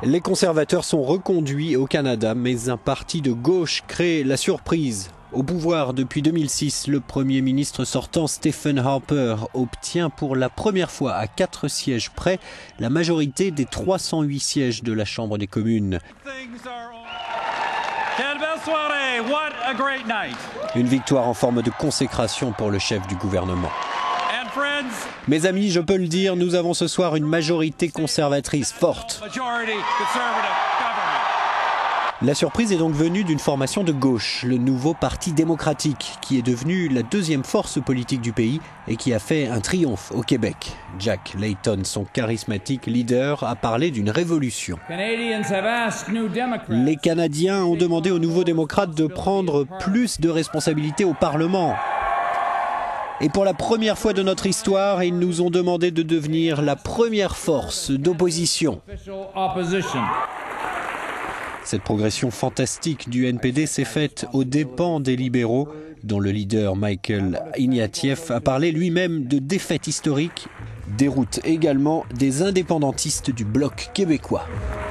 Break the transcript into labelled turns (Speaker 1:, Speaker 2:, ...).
Speaker 1: Les conservateurs sont reconduits au Canada, mais un parti de gauche crée la surprise. Au pouvoir depuis 2006, le Premier ministre sortant Stephen Harper obtient pour la première fois à 4 sièges près la majorité des 308 sièges de la Chambre des communes. Une victoire en forme de consécration pour le chef du gouvernement. Mes amis, je peux le dire, nous avons ce soir une majorité conservatrice forte. La surprise est donc venue d'une formation de gauche, le nouveau Parti démocratique, qui est devenu la deuxième force politique du pays et qui a fait un triomphe au Québec. Jack Layton, son charismatique leader, a parlé d'une révolution. Les Canadiens ont demandé aux nouveaux démocrates de prendre plus de responsabilités au Parlement. Et pour la première fois de notre histoire, ils nous ont demandé de devenir la première force d'opposition. Cette progression fantastique du NPD s'est faite aux dépens des libéraux, dont le leader Michael Ignatieff a parlé lui-même de défaite historique, déroute également des indépendantistes du bloc québécois.